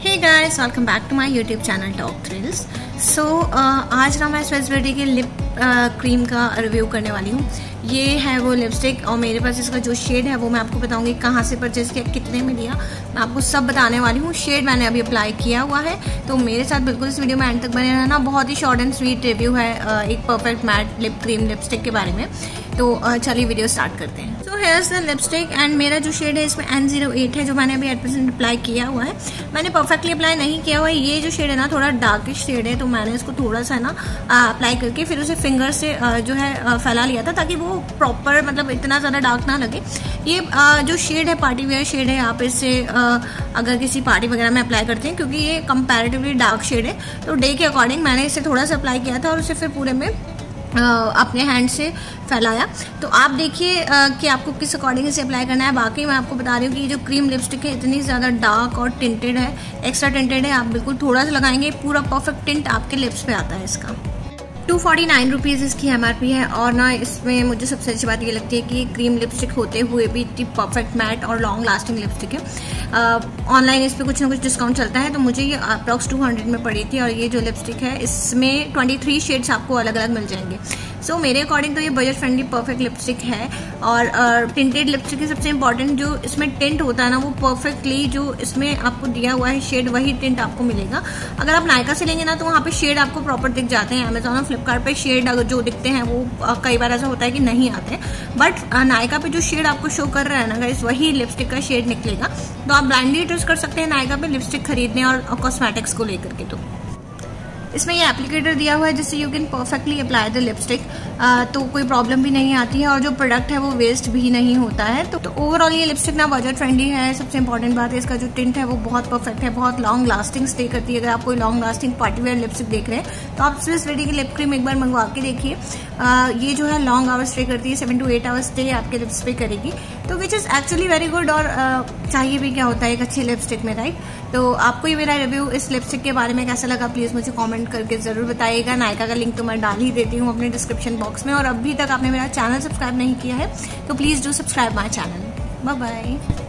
Hey guys, welcome back to my YouTube channel top thrills. So आज ना मैं Swiss beauty के lip cream का रिव्यू करने वाली हूँ। ये है वो लिपस्टिक और मेरे पास इसका जो शेड है वो मैं आपको बताऊंगी कहाँ से परचेज किया, कितने में लिया, मैं आपको सब बताने वाली हूँ। शेड मैंने अभी अप्लाई किया हुआ है, तो मेरे साथ बिल्कुल इस वीडियो में एंड तक बने रहना। बहुत ही शॉर्ट एंड स्वीट रिव्यू है एक perfect matte lip cream lipstick के बारे में। तो चलिए वीडियो स्टार्ट करते हैं। So here's the lipstick and मेरा जो शेड है इसमें N08 है, जो मैंने अभी 8% अप्लाई किया हुआ है। मैंने परफेक्टली अप्लाई नहीं किया हुआ है। ये जो शेड है ना थोड़ा डार्किश शेड है, तो मैंने इसको थोड़ा सा ना अप्लाई करके फिर उसे फिंगर से जो है फैला लिया था, ताकि वो प्रॉपर मतलब इतना ज़्यादा डार्क ना लगे। ये जो शेड है पार्टी वेयर शेड है। आप इससे अगर किसी पार्टी वगैरह में अप्लाई करते हैं, क्योंकि ये कंपैरेटिवली डार्क शेड है, तो डे के अकॉर्डिंग मैंने इसे थोड़ा सा अप्लाई किया था और उसे फिर पूरे में अपने हैंड से फैलाया। तो आप देखिए कि आपको किस अकॉर्डिंग इसे अप्लाई करना है। बाकी मैं आपको बता रही हूँ कि ये जो क्रीम लिपस्टिक है इतनी ज़्यादा डार्क और टिंटेड है, एक्स्ट्रा टिंटेड है। आप बिल्कुल थोड़ा सा लगाएंगे, पूरा परफेक्ट टिंट आपके लिप्स पे आता है इसका। 249 रुपीज़ इसकी MRP है। और ना इसमें मुझे सबसे अच्छी बात ये लगती है कि क्रीम लिपस्टिक होते हुए भी इतनी परफेक्ट मैट और लॉन्ग लास्टिंग लिपस्टिक है। ऑनलाइन इस पर कुछ ना कुछ डिस्काउंट चलता है, तो मुझे ये अप्रॉक्स 200 में पड़ी थी। और ये जो लिपस्टिक है इसमें 23 शेड्स आपको अलग अलग मिल जाएंगे। सो मेरे अकॉर्डिंग तो ये बजट फ्रेंडली परफेक्ट लिपस्टिक है। और टिंटेड लिपस्टिक की सबसे इंपॉर्टेंट जो इसमें टिंट होता है ना, वो परफेक्टली जो इसमें आपको दिया हुआ है शेड वही टिंट आपको मिलेगा। अगर आप नायका से लेंगे ना तो वहाँ पे शेड आपको प्रॉपर दिख जाते हैं। अमेजॉन और फ्लिपकार्ट पे शेड अगर जो दिखते हैं वो कई बार ऐसा होता है कि नहीं आते, बट नायका पे जो शेड आपको शो कर रहा है ना गाइस, वही लिपस्टिक का शेड निकलेगा। तो आप ब्लाइंडली ट्रस्ट कर सकते हैं नायका पे लिपस्टिक खरीदने और कॉस्मेटिक्स को लेकर के। तो इसमें ये एप्लीकेटर दिया हुआ है जिससे you can perfectly apply the lipstick, तो कोई प्रॉब्लम भी नहीं आती है और जो प्रोडक्ट है वो वेस्ट भी नहीं होता है। तो ओवरऑल ये लिपस्टिक ना बजट फ्रेंडली है। सबसे इंपॉर्टेंट बात है इसका जो टिंट है वो बहुत परफेक्ट है, बहुत लॉन्ग लास्टिंग स्टे करती है। अगर आप कोई long lasting party wear lipstick देख रहे हैं तो आप स्विस ब्यूटी की लिप क्रीम एक बार मंगवा के देखिए। ये जो है लॉन्ग आवर्स स्टे करती है, 7 to 8 आवर्स स्टे आपके लिप्स पे करेगी, तो which is actually very good. और चाहिए भी क्या होता है एक अच्छी लिपस्टिक में, राइट। तो आपको ये मेरा रिव्यू इस लिपस्टिक के बारे में कैसा लगा प्लीज़ मुझे कमेंट करके ज़रूर बताइएगा। नायका का लिंक तो मैं डाल ही देती हूँ अपने डिस्क्रिप्शन बॉक्स में। और अभी तक आपने मेरा चैनल सब्सक्राइब नहीं किया है तो please do subscribe my channel. Bye bye.